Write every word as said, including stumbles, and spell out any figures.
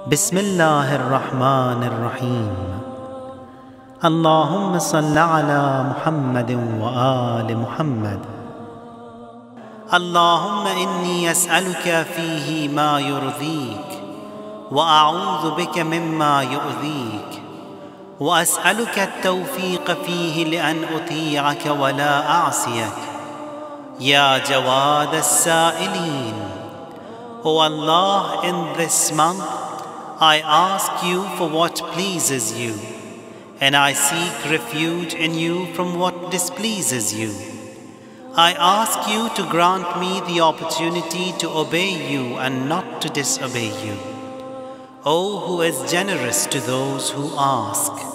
بسم الله الرحمن الرحيم. اللهم صل على محمد وآل محمد. اللهم إني أسألك فيه ما يرضيك، وأعوذ بك مما يؤذيك، وأسألك التوفيق فيه لأن أطيعك ولا أعصيك يا جواد السائلين. O Allah, in this month I ask you for what pleases you, and I seek refuge in you from what displeases you. I ask you to grant me the opportunity to obey you and not to disobey you. O who is generous to those who ask.